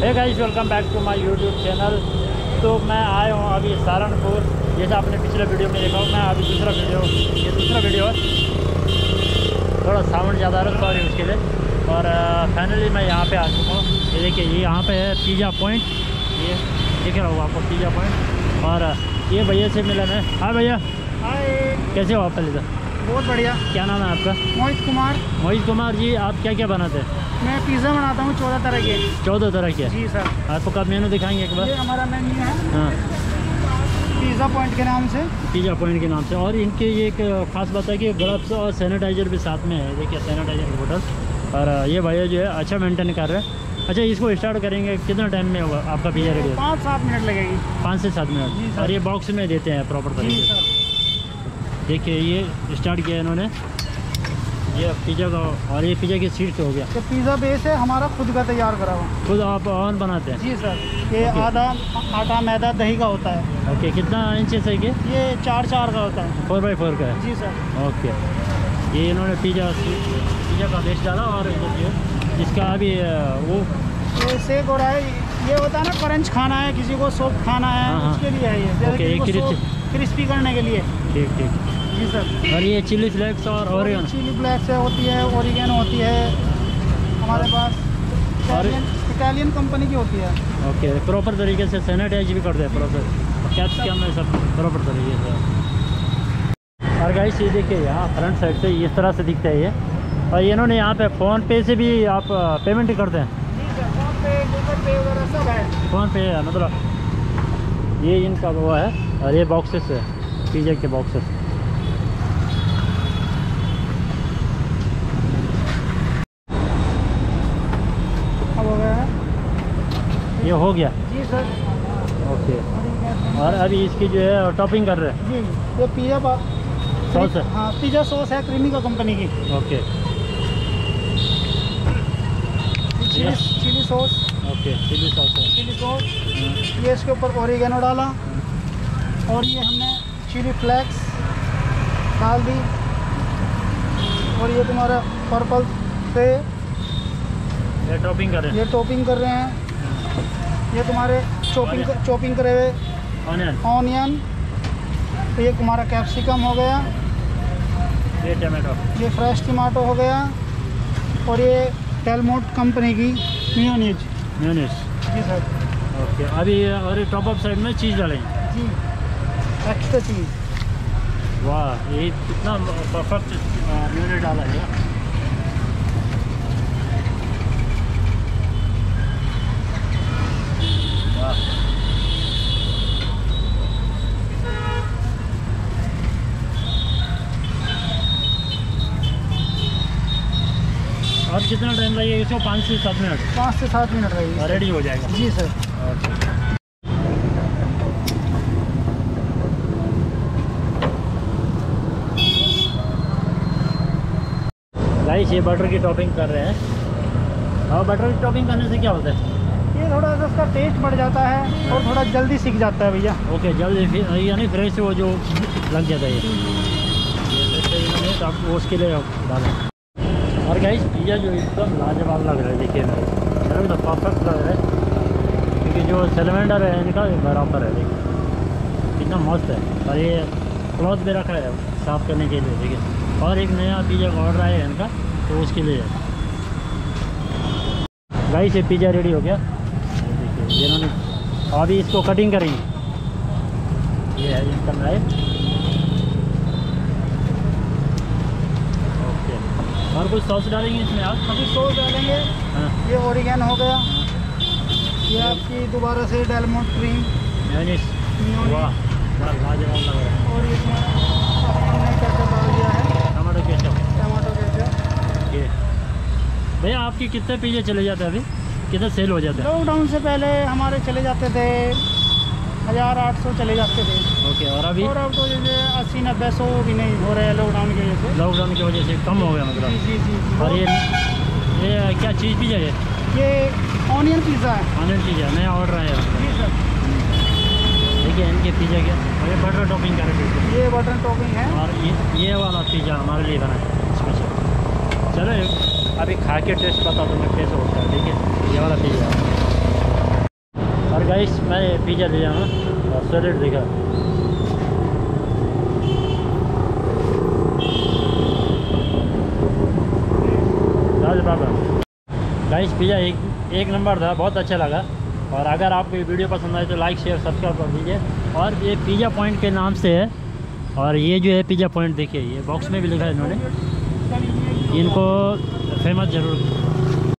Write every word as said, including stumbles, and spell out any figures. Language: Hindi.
Hey guys, welcome back to my YouTube channel. तो मैं आया हूँ अभी सहारनपुर। जैसा आपने पिछले वीडियो में देखा, मैं अभी दूसरा वीडियो ये दूसरा वीडियो है, थोड़ा साउंड ज़्यादा है, सॉरी उसके लिए। और फाइनली मैं यहाँ पे आ चुका हूँ। ये देखिए, ये यहाँ पे है पिज़्ज़ा पॉइंट। ये दिख रहा होगा आपको पिज़्ज़ा पॉइंट। और ये भैया से मिला मैं। हाँ भैया, हाय, कैसे हो आप? पहले तो बहुत बढ़िया। क्या नाम है आपका? मोहित कुमार। मोहित कुमार जी, आप क्या क्या बनाते हैं? मैं पिज़्ज़ा बनाता हूँ चौदह तरह के। चौदह तरह के? जी सर। आपको कब मेनू दिखाएंगे एक बार? ये हमारा मेन्यू है हाँ, पिज़्ज़ा पॉइंट के नाम से। पिज़्ज़ा पॉइंट के नाम से। और इनके ये एक खास बात है कि ग्लव्स और सैनिटाइजर भी साथ में है। देखिए, सैनिटाइजर की बोतल। और ये भैया जो है अच्छा मेंटेन कर रहे हैं। अच्छा, इसको स्टार्ट करेंगे कितना टाइम में होगा आपका पिज़्ज़ा रेडी? पाँच सात मिनट लगेगी। पाँच से सात जी मिनट। सर। और ये बॉक्स में देते हैं प्रॉपर जी तरीके से। सर। देखिए, ये स्टार्ट किया इन्होंने ये पिज़्ज़ा का। और ये पिज़्ज़ा की सीट हो गया। तो पिज़्ज़ा बेस है हमारा खुद का तैयार करा हुआ। खुद आप ऑन बनाते हैं? जी सर। ये आधा आटा मैदा दही का होता है। ओके, कितना इंचेस है ये? ये चार चार का होता है। फोर बाई फोर का है? जी सर। ओके। ये इन्होंने पिज़्ज़ा पिज़्ज़ा का बेस डाला। और इसका अभी वो ये सेक हो रहा है। ये होता है ना, क्रंच खाना है, किसी को सॉफ्ट खाना है, हाँ, हाँ। उसके लिए है ये। ओके, ये क्रिस्पी क्रिस्पी करने के लिए। ठीक ठीक। जी सर। और ये चिली फ्लेक्स और ओरिगेनो? चिली फ्लेक्स है होती है, ओरिगेनो होती है हमारे पास। इटालियन इटालियन कंपनी की होती है। ओके, प्रॉपर तरीके से सैनिटाइज भी करते हैं प्रॉपर। कैप्सिकम में सब प्रॉपर तरीके से। और गाइस, ये देखिए, यहाँ फ्रंट साइड से इस तरह से दिखता है ये। और इन्होंने यहाँ पे फ़ोन पे से भी आप पेमेंट करते हैं? जी sir, PhonePe Google Pay वगैरह सब है। फ़ोन पे है मतलब। ये इनका वो है। और ये बॉक्सेस है, पिज़्ज़ा के बॉक्सेस। अब हो गया है। ये हो गया? जी सर। ओके। और अभी इसकी जो है टॉपिंग कर रहे हैं? जी, ये पिज़्ज़ा पा- सॉस है? हाँ, पिज़्ज़ा सॉस है क्रीमी का कंपनी की। Okay. Chilli Yes. Chilli sauce. Okay, chilli sauce है। Chilli sauce. हाँ, ये इसके ऊपर ओरिगेनो डाला। और ये हमने चिली फ्लेक्स डाल दी। और ये तुम्हारा पर्पल से ये टॉपिंग कर रहे हैं? ये टॉपिंग कर रहे हैं। ये तुम्हारे चॉपिंग चॉपिंग करे हुए ऑनियन। ऑनियन। तो ये तुम्हारा कैप्सिकम हो गया। ये टमाटो। ये फ्रेश टमाटो हो गया। और ये डेलमोट कंपनी की मेयोनीज। मेयोनीज। जी सर। ओके। अभी और टॉप अप साइड में चीज़ डालेंगे? जी, एक्स्ट्रा चीज़। वाह, ये कितना परफेक्ट मेयोनीज डाला है। वाह। और कितना टाइम लगेगा इसको? पाँच से सात मिनट? पाँच से सात मिनट रहेगी। रेडी हो जाएगा? जी सर। गाइस, ये बटर की टॉपिंग कर रहे हैं। और बटर की टॉपिंग करने से क्या होता है? ये थोड़ा सा उसका टेस्ट बढ़ जाता है और थोड़ा जल्दी सीख जाता है भैया। ओके, जल्दी फिर यानी फ्रेश वो जो लग जाता है ये ये फ्रेश इन्होंने तो आप उसके लिए डालें। और गाइस, पिज़्ज़ा जो एकदम लाजवाब लग रहा है। देखिए, मेरे को तो परफेक्ट लग रहा है, क्योंकि जो सिलेंडर है इनका बराबर है। देखिए कितना मस्त है। और ये क्लॉथ भी रखा है साफ़ करने के लिए। देखिए, और एक नया पिज़्ज़ा का ऑर्डर आया है इनका, तो उसके लिए गाइस ये पिज़्ज़ा रेडी हो गया। देखिए, इन्होंने अभी इसको कटिंग करेंगे। ये है इनका नाइफ। ओके। और कुछ सॉस डालेंगे इसमें आप? अभी सॉस डालेंगे। हाँ। ये ओरिगेनो हो गया। ये आपकी दोबारा से डेलमोट क्रीम। मेयोनीज। वाह, बड़ा लाजवाब लग रहा है। और इसमें हमने केचप डाल दिया है, tomato ketchup. Tomato ketchup. Okay. भैया, आपके कितने पिज़्ज़े चले जाते हैं अभी? कितने सेल हो जाते हैं? लॉकडाउन से पहले हमारे चले जाते थे हज़ार आठ सौ चले जाते थे। ओके। और अभी? और अब तो जैसे अस्सी नब्बे सौ भी नहीं हो रहे हैं लॉकडाउन की वजह से। लॉकडाउन की वजह से कम हो गया मतलब? जी जी जी जी। और ये ये क्या चीज़ पिज़्ज़ा है? ये ऑनियन पिज़्ज़ा है। ऑनियन पिज़्ज़ा नया ऑर्डर आया है? जी सर। देखिए इनके पिज़्ज़ा के। और ये बटर टॉपिंग कर रहे हैं। ये बटर टॉपिंग है। और ये ये वाला पिज़्ज़ा हमारे लिए बना है स्पेशल। चलो अभी खा के टेस्ट बता दो मैं कैसे होता है। ठीक है, ये वाला पिज़्ज़ा। और गाइस मैं पिज़्ज़ा ले जाऊँ और सैलेड देखा। बाबा गाइस पिज़्ज़ा एक एक नंबर था, बहुत अच्छा लगा। और अगर आपको ये वीडियो पसंद आए तो लाइक शेयर सब्सक्राइब कर दीजिए। और ये पिज़्ज़ा पॉइंट के नाम से है। और ये जो है पिज़्ज़ा पॉइंट देखिए, ये बॉक्स में भी लिखा है इन्होंने, इनको फेमस ज़रूर